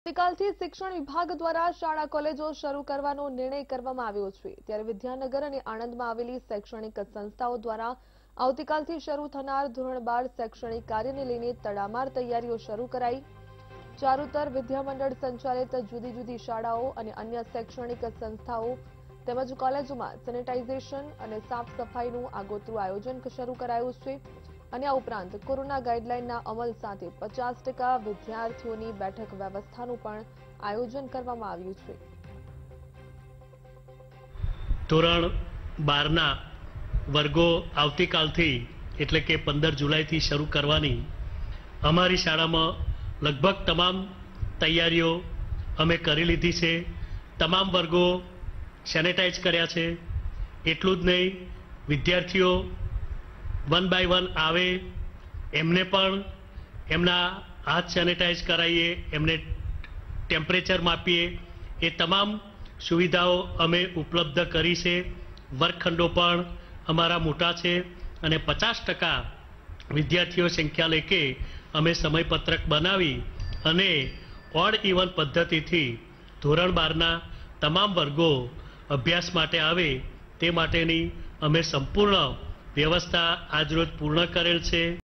આવતીકાલથી શિક્ષણ વિભાગ દ્વારા શાળા કોલેજો શરૂ કરવાનો નિર્ણય કરવામાં આવ્યો છે। ત્યારે વિદ્યાનગર અને આણંદમાં આવેલી શૈક્ષણિક સંસ્થાઓ દ્વારા આવતીકાલથી શરૂ થનાર ધોરણ 12 શૈક્ષણિક કાર્યને લઈને તડામાર તૈયારીઓ શરૂ કરાઈ। ચારુતર વિદ્યામંડળ સંચાલિત જુદી જુદી શાળાઓ અને અન્ય શૈક્ષણિક સંસ્થાઓ તેમજ કોલેજોમાં સેનિટાઇઝેશન અને સાફ સફાઈનું આગોતરું આયોજન શરૂ કરાયું છે। અને આ ઉપરાંત કોરોના ગાઈડલાઈનના અમલ સાથે 50% વિદ્યાર્થીઓની બેઠક વ્યવસ્થાનું પણ આયોજન કરવામાં આવ્યું છે। ધોરણ 12ના વર્ગો આવતીકાલથી એટલે કે 15 જુલાઈથી શરૂ કરવાની અમારી શાળામાં લગભગ તમામ તૈયારીઓ અમે કરી લીધી છે। તમામ વર્ગો સેનિટાઈઝ કર્યા છે। એટલું જ નહીં, વિદ્યાર્થીઓ वन बाय वन आवे एमने पण एमना हाथ सेनिटाइज कराइए, एमने टेम्परेचर मापीए, ये तमाम सुविधाओं अमे उपलब्ध करी छे। वर्गखंडो पण अमारा मोटा छे अने 50% विद्यार्थीओ संख्या लेके अमे समयपत्रक बनावी अने ऑड इवन पद्धतिथी धोरण 12ना तमाम वर्गो अभ्यास माटे आवे ते माटेनी अमे संपूर्ण व्यवस्था आज रोज पूर्ण करेल छे।